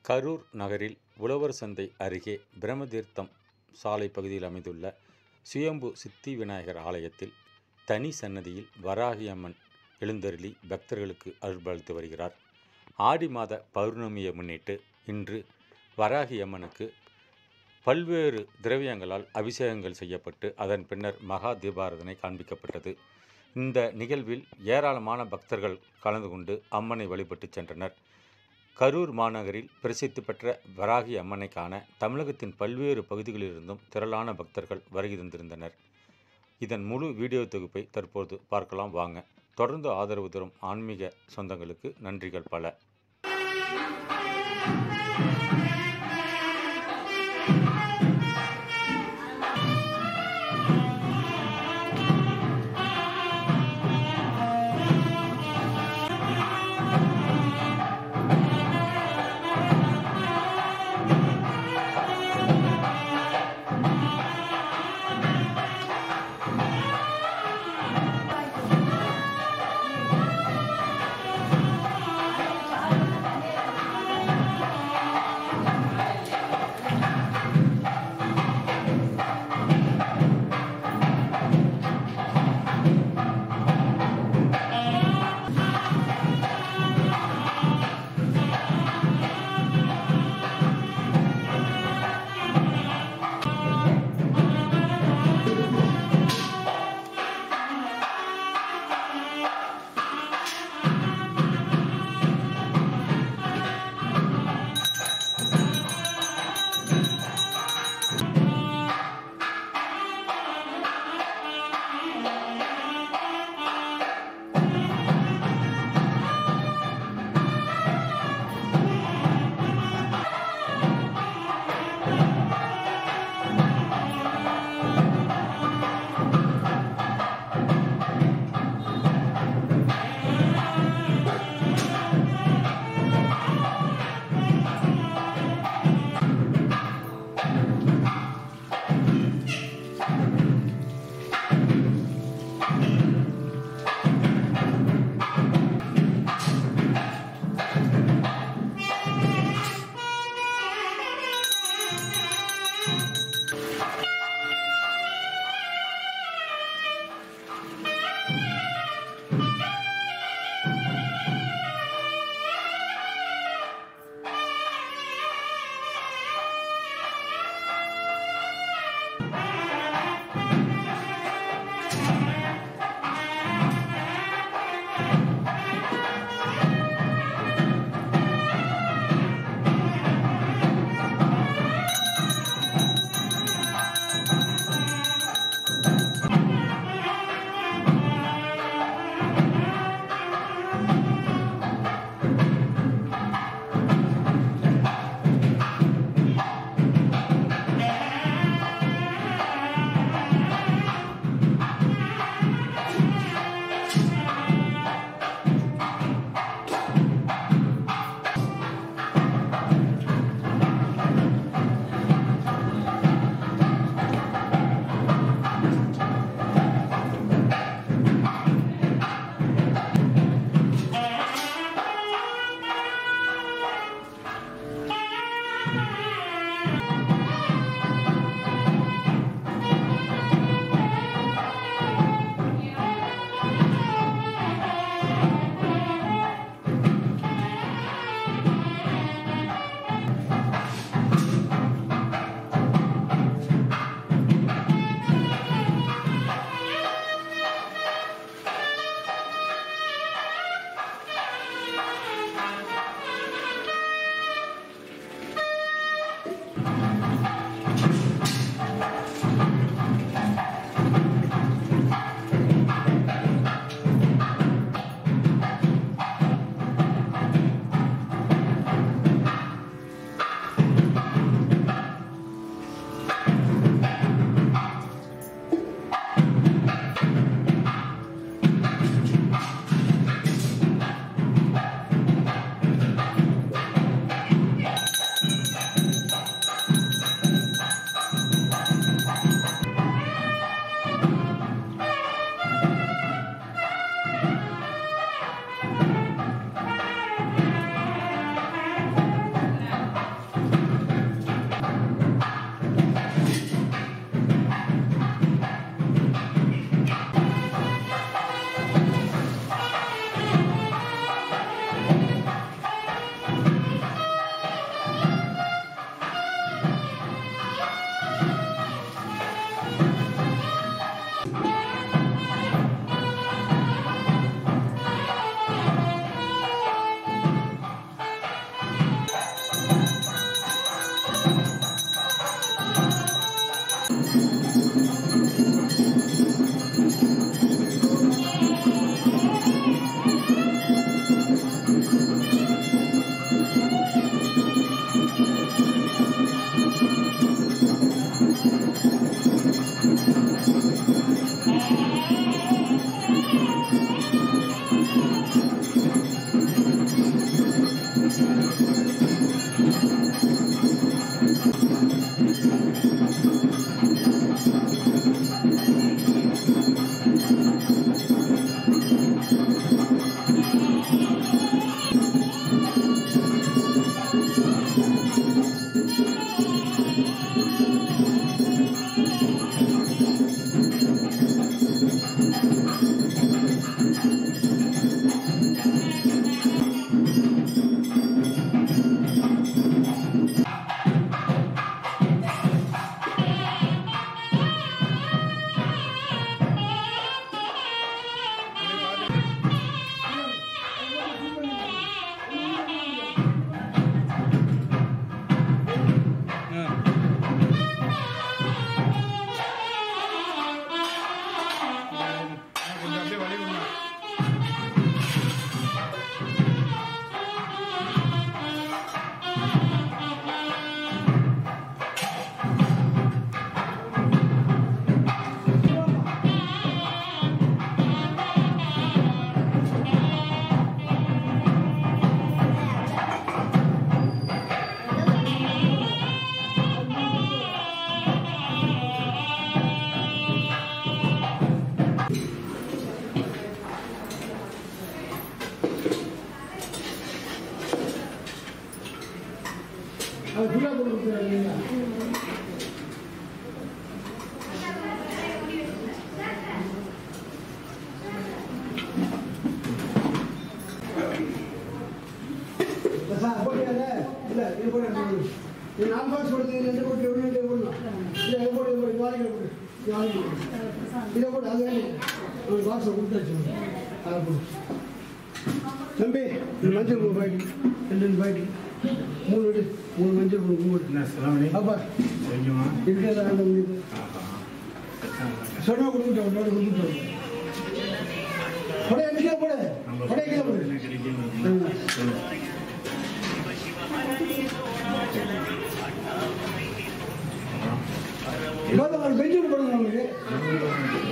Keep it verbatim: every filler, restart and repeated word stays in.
கரூர் நகரில் உழவர் சந்தை அருகே பிரம்மதீர்த்தம் சாலை பகுதியில் அமைந்துள்ள சுயம்பு சித்தி விநாயகர் ஆலயத்தில் தனி சன்னதியில் வராகி அம்மன் எழுந்தருளி பக்தர்களுக்கு அருள்பாலித்து வருகிறார். ஆடி மாத பௌர்ணமியை முன்னிட்டு இன்று வராகி அம்மனுக்கு பல்வேறு திரவியங்களால் அபிஷேகங்கள் செய்யப்பட்டு அதன் பின்னர் மகா தீபாராதனை காண்பிக்கப்பட்டது. இந்த நிகழ்வில் ஏராளமான பக்தர்கள் கலந்து கொண்டு அம்மனை வழிபட்டு சென்றனர். கரூர் மாநகரில் பிரசித்தி பெற்ற வராகி அம்மனை காண தமிழகத்தின் பல்வேறு பகுதிகளிலிருந்தும் திரளான பக்தர்கள் வருகை தந்திருந்தனர். இதன் முழு வீடியோ தொகுப்பை தற்போது பார்க்கலாம் வாங்க. தொடர்ந்து ஆதரவு தரும் ஆன்மீக சொந்தங்களுக்கு நன்றிகள் பல. தம்பி மஞ்சள் மூணு பாக்கெட் ரெண்டு ரெண்டு பாக்கெட் மூணு மூணு மஞ்சள் மூணு மூணு அப்பா இருக்கிறதா சொன்னா கொடுத்துட்டோம் உன்னோட கொடுத்துட்டோம் கொடை கீழே போடு கொடை கீழே போடு பெஞ்சு போடுங்க உங்களுக்கு